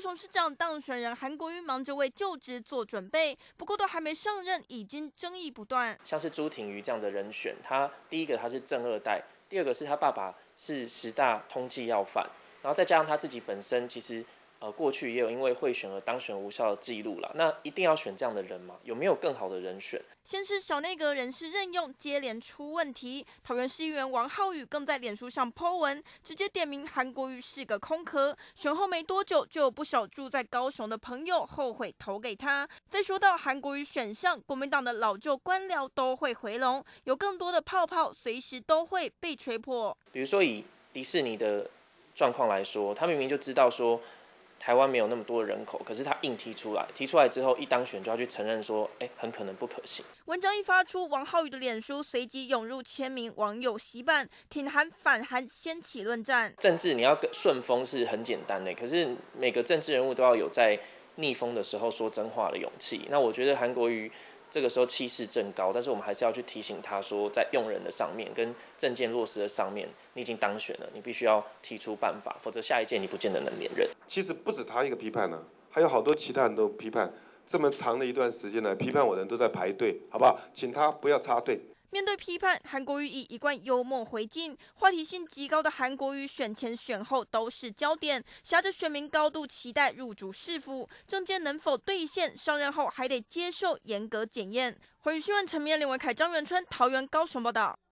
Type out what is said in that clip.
雄市长当选人韩国瑜忙着为就职做准备，不过都还没上任，已经争议不断。 像是朱挺瑜这样的人选，他第一个他是正二代，第二个是他爸爸是10大通缉要犯，然后再加上他自己本身其实过去也有因为贿选而当选无效的记录啦，那一定要选这样的人吗？有没有更好的人选？ 先是小内阁人事任用接连出问题，桃园市议员王浩宇更在脸书上 po 文，直接点名韩国瑜是个空壳。选后没多久，就有不少住在高雄的朋友后悔投给他。再说到韩国瑜选项，国民党的老旧官僚都会回笼，有更多的泡泡随时都会被吹破。 比如说以迪士尼的状况来说，他明明就知道说台湾没有那么多人口，可是他硬提出来之后一当选就要去承认说，很可能不可行。 文章一发出，王浩宇的脸书随即涌入千名网友洗版，挺韩反韩掀起论战。 政治你要顺风是很简单的，可是每个政治人物都要有在逆风的时候说真话的勇气。那我觉得韩国瑜这个时候气势正高，但是我们还是要去提醒他说，在用人的上面跟政见落实的上面，你已经当选了，你必须要提出办法，否则下一届你不见得能连任。 其实不止他一个批判呢，还有好多其他人都批判。这么长的一段时间来，批判我的人都在排队，好不好？请他不要插队。 面对批判，韩国瑜以一贯幽默回敬，话题性极高的韩国瑜选前选后都是焦点，挟着选民高度期待入主市府，政见能否兑现，上任后还得接受严格检验。华语新闻陈明、林文凯、张元春，桃园高雄报道。